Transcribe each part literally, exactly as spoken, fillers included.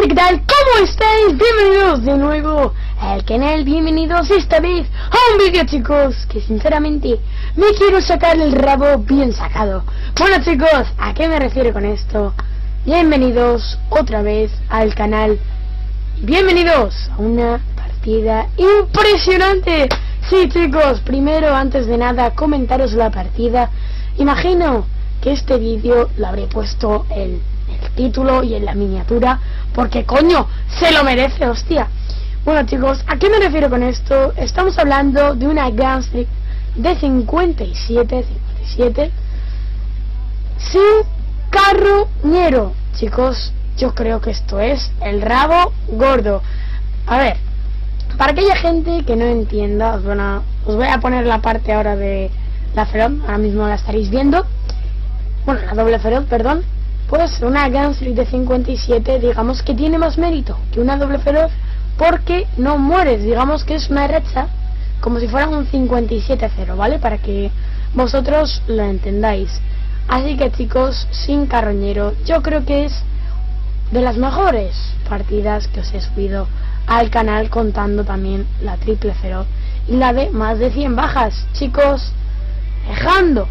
gente, ¿qué tal? ¿Cómo estáis? Bienvenidos de nuevo al canal, bienvenidos esta vez a un vídeo, chicos, que sinceramente me quiero sacar el rabo bien sacado. Bueno, chicos, ¿a qué me refiero con esto? Bienvenidos otra vez al canal, bienvenidos a una partida impresionante. Sí, chicos, primero, antes de nada, comentaros la partida. Imagino que este vídeo lo habré puesto en el título y en la miniatura, porque coño, se lo merece, hostia. Bueno, chicos, ¿a qué me refiero con esto? Estamos hablando de una Gunstreak de cincuenta y siete, cincuenta y siete sin carroñero. Chicos, yo creo que esto es el rabo gordo. A ver, para aquella gente que no entienda, os, bueno, os voy a poner la parte ahora de la feroz, ahora mismo la estaréis viendo. Bueno, la doble feroz, perdón. Pues una Gunstreak de cincuenta y siete, digamos que tiene más mérito que una doble feroz, porque no mueres, digamos que es una racha como si fuera un cincuenta y siete cero, ¿vale? Para que vosotros lo entendáis. Así que, chicos, sin carroñero, yo creo que es de las mejores partidas que os he subido al canal, contando también la triple feroz y la de más de cien bajas. Chicos, dejando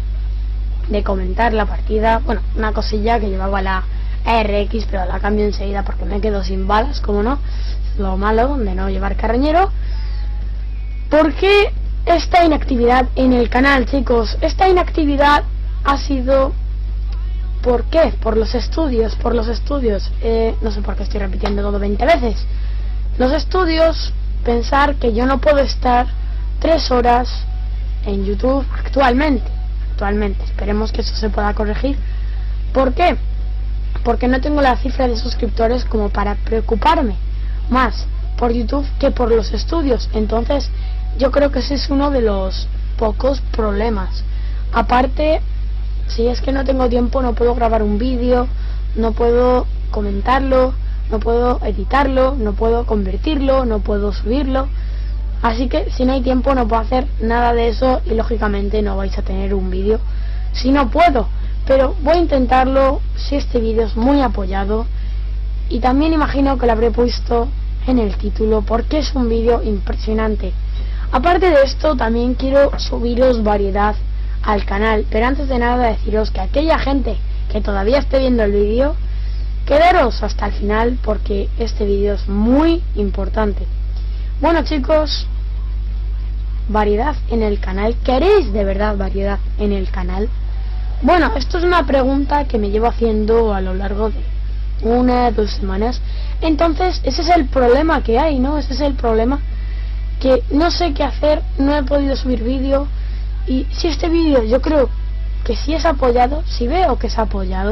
de comentar la partida, bueno, una cosilla que llevaba la R X, pero la cambio enseguida porque me quedo sin balas, como no, lo malo de no llevar carroñero. ¿Por qué esta inactividad en el canal, chicos? Esta inactividad ha sido... ¿por qué? Por los estudios, por los estudios, eh, no sé por qué estoy repitiendo todo veinte veces. Los estudios, pensar que yo no puedo estar tres horas en YouTube actualmente. Actualmente, esperemos que eso se pueda corregir. ¿Por qué? Porque no tengo la cifra de suscriptores como para preocuparme más por YouTube que por los estudios. Entonces, yo creo que ese es uno de los pocos problemas. Aparte, si es que no tengo tiempo, no puedo grabar un vídeo, no puedo comentarlo, no puedo editarlo, no puedo convertirlo, no puedo subirlo. Así que si no hay tiempo no puedo hacer nada de eso, y lógicamente no vais a tener un vídeo si no puedo. Pero voy a intentarlo si este vídeo es muy apoyado, y también imagino que lo habré puesto en el título porque es un vídeo impresionante. Aparte de esto, también quiero subiros variedad al canal, pero antes de nada deciros que aquella gente que todavía esté viendo el vídeo, quedaros hasta el final porque este vídeo es muy importante. Bueno, chicos, variedad en el canal. ¿Queréis de verdad variedad en el canal? Bueno, esto es una pregunta que me llevo haciendo a lo largo de una, dos semanas. Entonces, ese es el problema que hay, ¿no? Ese es el problema, que no sé qué hacer, no he podido subir vídeo. Y si este vídeo, yo creo que si es apoyado, si veo que es apoyado,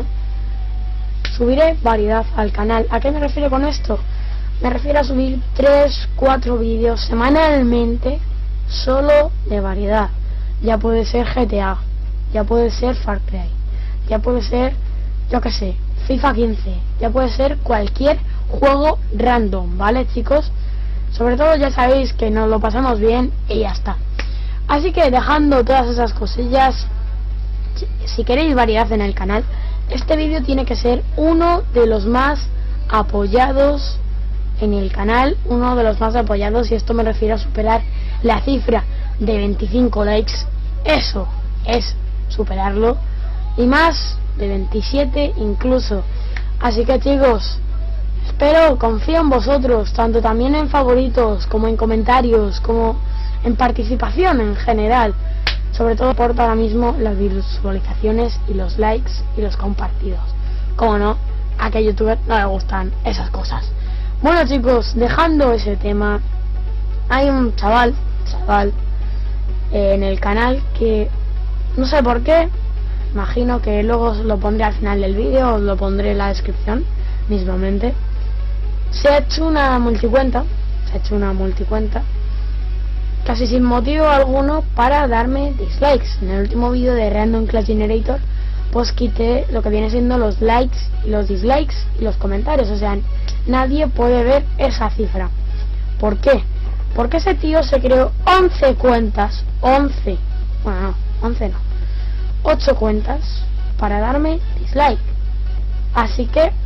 subiré variedad al canal. ¿A qué me refiero con esto? Me refiero a subir tres, cuatro vídeos semanalmente solo de variedad. Ya puede ser G T A, ya puede ser Far Cry, ya puede ser, yo que sé, FIFA quince, ya puede ser cualquier juego random, ¿vale, chicos? Sobre todo ya sabéis que nos lo pasamos bien y ya está. Así que dejando todas esas cosillas, si queréis variedad en el canal, este vídeo tiene que ser uno de los más apoyados en el canal, uno de los más apoyados, y esto me refiero a superar la cifra de veinticinco likes. Eso es superarlo, y más de veintisiete incluso. Así que, chicos, espero, confío en vosotros, tanto también en favoritos como en comentarios, como en participación en general. Sobre todo por ahora mismo las visualizaciones y los likes y los compartidos. Como no, a que a youtuber no le gustan esas cosas. Bueno, chicos, dejando ese tema, hay un chaval, chaval eh, en el canal que no sé por qué, imagino que luego os lo pondré al final del vídeo, os lo pondré en la descripción mismamente. Se ha hecho una multicuenta, se ha hecho una multicuenta casi sin motivo alguno para darme dislikes. En el último vídeo de Random Clash Generator, pues quité lo que viene siendo los likes y los dislikes y los comentarios. O sea, nadie puede ver esa cifra. ¿Por qué? Porque ese tío se creó once cuentas, once, bueno no, once no, ocho cuentas para darme dislike. Así que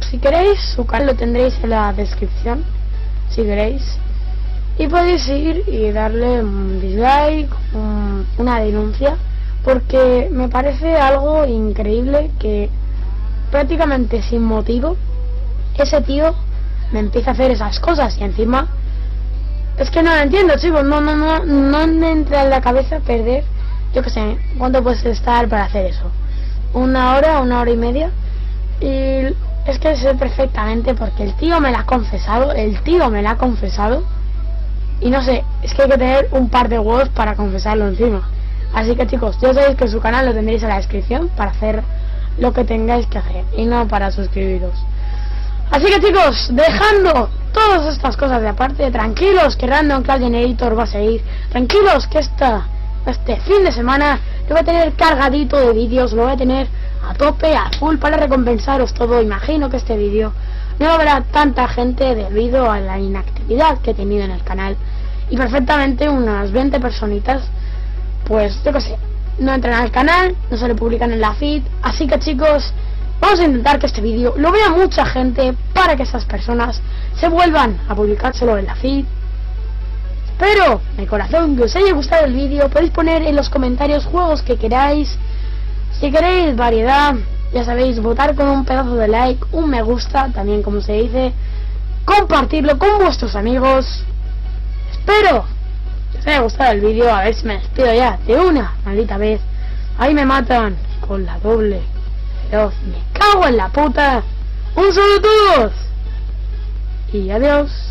si queréis, su canal lo tendréis en la descripción, si queréis. Y podéis ir y darle un dislike, un, una denuncia, porque me parece algo increíble que prácticamente sin motivo ese tío me empieza a hacer esas cosas y encima es que no lo entiendo, chicos. No, no, no, no me entra en la cabeza perder, yo que sé, cuánto puedes estar para hacer eso, una hora, una hora y media. Y es que sé perfectamente porque el tío me la ha confesado, el tío me la ha confesado. Y no sé, es que hay que tener un par de huevos para confesarlo encima. Así que chicos, ya sabéis que su canal lo tendréis en la descripción para hacer lo que tengáis que hacer y no para suscribiros. Así que chicos, dejando todas estas cosas de aparte, tranquilos que Random Clash Generator va a seguir. Tranquilos que esta, este fin de semana lo voy a tener cargadito de vídeos, lo voy a tener a tope, a full para recompensaros todo. Imagino que este vídeo no lo verá tanta gente debido a la inactividad que he tenido en el canal. Y perfectamente unas veinte personitas, pues yo que sé, no entran al canal, no se le publican en la feed. Así que chicos, vamos a intentar que este vídeo lo vea mucha gente para que esas personas se vuelvan a publicárselo en la feed. Espero de corazón que os haya gustado el vídeo. Podéis poner en los comentarios juegos que queráis. Si queréis variedad, ya sabéis, votar con un pedazo de like, un me gusta, también como se dice, compartirlo con vuestros amigos. Espero que os haya gustado el vídeo. A ver si me despido ya de una maldita vez. Ahí me matan con la doble feroz. Me cago en la puta. Un saludo a todos y adiós.